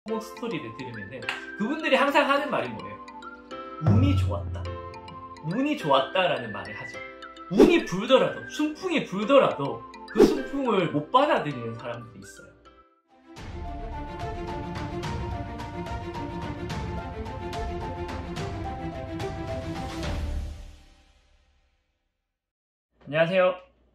성공 스토리를 들으면은 그분들이 항상 하는 말이 뭐예요? 운이 좋았다. 운이 좋았다라는 말을 하죠. 운이 불더라도, 순풍이 불더라도 그 순풍을 못 받아들이는 사람들이 있어요. 안녕하세요.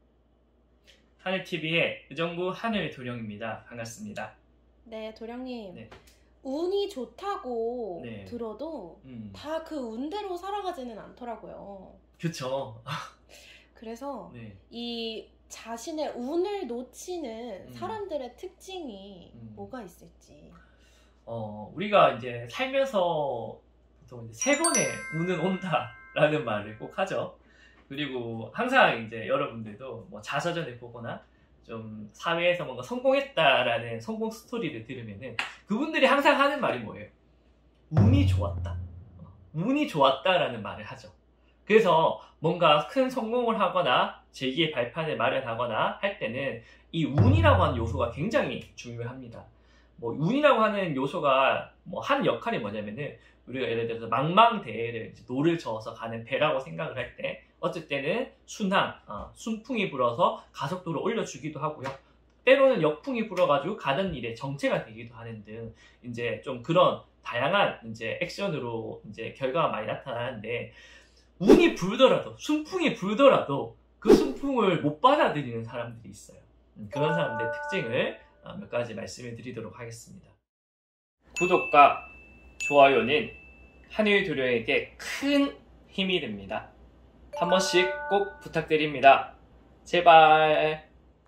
하늘TV의 의정부 하늘도령입니다. 반갑습니다. 네, 도령님. 네. 운이 좋다고 네. 들어도 다 그 운대로 살아가지는 않더라고요. 그쵸. 그래서 네. 이 자신의 운을 놓치는 사람들의 특징이 뭐가 있을지. 우리가 이제 살면서 보통 이제 3번의 운은 온다라는 말을 꼭 하죠. 그리고 항상 이제 여러분들도 뭐 자서전을 보거나 좀 사회에서 뭔가 성공했다라는 성공 스토리를 들으면은 그분들이 항상 하는 말이 뭐예요? 운이 좋았다. 운이 좋았다라는 말을 하죠. 그래서 뭔가 큰 성공을 하거나 재기의 발판을 마련하거나 할 때는 이 운이라고 하는 요소가 굉장히 중요합니다. 뭐 운이라고 하는 요소가 뭐 한 역할이 뭐냐면은 우리가 예를 들어서 망망대해를 이제 노를 저어서 가는 배라고 생각을 할 때 어쩔 때는 순항, 순풍이 불어서 가속도를 올려주기도 하고요. 때로는 역풍이 불어가지고 가는 일에 정체가 되기도 하는 등 이제 좀 그런 다양한 이제 액션으로 이제 결과가 많이 나타나는데 운이 불더라도, 순풍이 불더라도 그 순풍을 못 받아들이는 사람들이 있어요. 그런 사람들의 특징을 몇 가지 말씀을 드리도록 하겠습니다. 구독과 좋아요는 하늘도령에게 큰 힘이 됩니다. 한 번씩 꼭 부탁드립니다. 제발.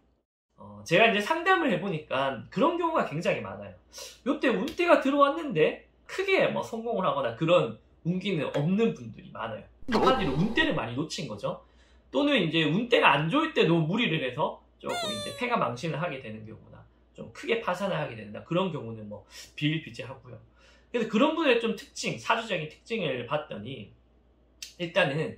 제가 이제 상담을 해보니까 그런 경우가 굉장히 많아요. 요때 운대가 들어왔는데 크게 뭐 성공을 하거나 그런 운기는 없는 분들이 많아요. 한마디로 운대를 많이 놓친 거죠. 또는 이제 운대가 안 좋을 때 너무 무리를 해서 조금 이제 패가 망신을 하게 되는 경우나 좀 크게 파산을 하게 된다. 그런 경우는 뭐 비일비재하고요. 그래서 그런 분의 좀 특징, 사주적인 특징을 봤더니 일단은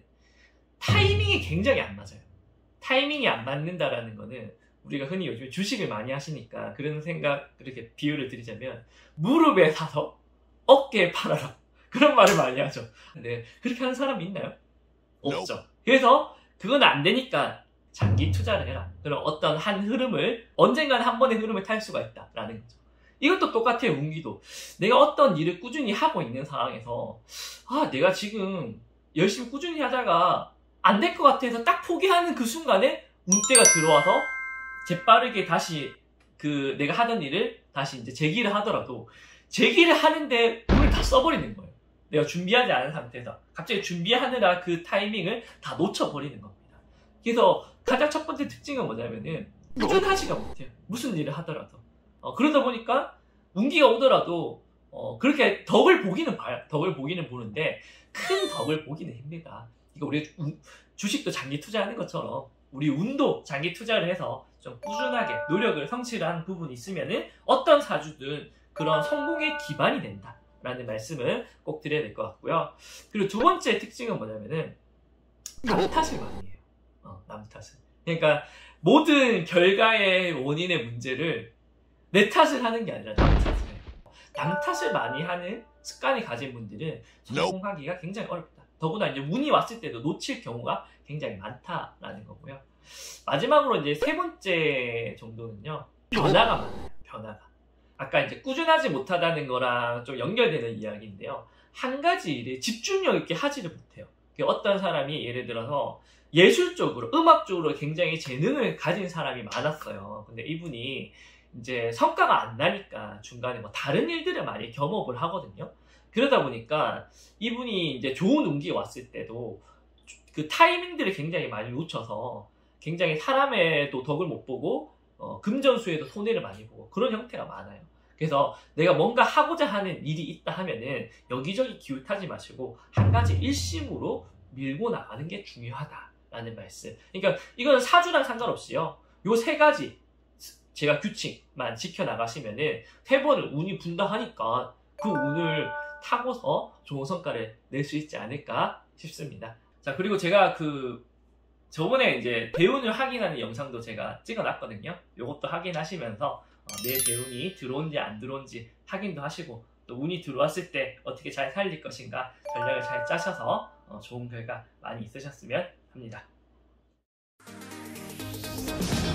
타이밍이 굉장히 안 맞아요. 타이밍이 안 맞는다라는 거는 우리가 흔히 요즘에 주식을 많이 하시니까 그런 생각, 그렇게 비유를 드리자면 무릎에 사서 어깨에 팔아라. 그런 말을 많이 하죠. 근데 그렇게 하는 사람이 있나요? 없죠. 그래서 그건 안 되니까 장기 투자를 해라. 그럼 어떤 한 흐름을, 언젠가는 한 번의 흐름을 탈 수가 있다라는 거죠. 이것도 똑같아요, 운기도. 내가 어떤 일을 꾸준히 하고 있는 상황에서 내가 지금 열심히 꾸준히 하다가 안 될 것 같아서 딱 포기하는 그 순간에 운대가 들어와서 재빠르게 다시 내가 하던 일을 다시 이제 재기를 하더라도 재기를 하는데 운을 다 써버리는 거예요. 내가 준비하지 않은 상태에서 갑자기 준비하느라 그 타이밍을 다 놓쳐버리는 겁니다. 그래서 가장 첫 번째 특징은 뭐냐면은 꾸준하지가 못해요. 무슨 일을 하더라도. 그러다 보니까 운기가 오더라도 그렇게 덕을 보기는 봐요. 덕을 보기는 보는데 큰 덕을 보기는 힘들다. 이거 우리 주식도 장기 투자하는 것처럼 우리 운도 장기 투자를 해서 좀 꾸준하게 노력을 성취를 한 부분이 있으면은 어떤 사주든 그런 성공의 기반이 된다라는 말씀을 꼭 드려야 될 것 같고요. 그리고 두 번째 특징은 뭐냐면은 남 탓을 많이 해요. 남 탓을. 그러니까 모든 결과의 원인의 문제를 내 탓을 하는 게 아니라 남 탓을 해요. 남 탓을 많이 하는 습관이 가진 분들은 성공하기가 굉장히 어렵다. 더구나 이제 운이 왔을 때도 놓칠 경우가 굉장히 많다라는 거고요. 마지막으로 이제 세 번째 정도는요, 변화가 많아요. 변화가. 아까 이제 꾸준하지 못하다는 거랑 좀 연결되는 이야기인데요. 한 가지 일에 집중력 있게 하지를 못해요. 어떤 사람이 예를 들어서 예술적으로, 음악적으로 굉장히 재능을 가진 사람이 많았어요. 근데 이분이 이제 성과가 안 나니까 중간에 뭐 다른 일들을 많이 겸업을 하거든요. 그러다 보니까 이분이 이제 좋은 운기가 왔을 때도 그 타이밍들을 굉장히 많이 놓쳐서 굉장히 사람의 또 덕을 못 보고 금전수에도 손해를 많이 보고 그런 형태가 많아요. 그래서 내가 뭔가 하고자 하는 일이 있다 하면은 여기저기 기웃하지 마시고 한 가지 일심으로 밀고 나가는 게 중요하다라는 말씀. 그러니까 이건 사주랑 상관없이요. 요 세 가지 제가 규칙만 지켜나가시면은 세 번을 운이 분다 하니까 그 운을 타고서 좋은 성과를 낼 수 있지 않을까 싶습니다. 자, 그리고 제가 저번에 이제 대운을 확인하는 영상도 제가 찍어놨거든요. 요것도 확인하시면서 내 대운이 들어온지 안 들어온지 확인도 하시고, 또 운이 들어왔을 때 어떻게 잘 살릴 것인가 전략을 잘 짜셔서 좋은 결과 많이 있으셨으면 합니다.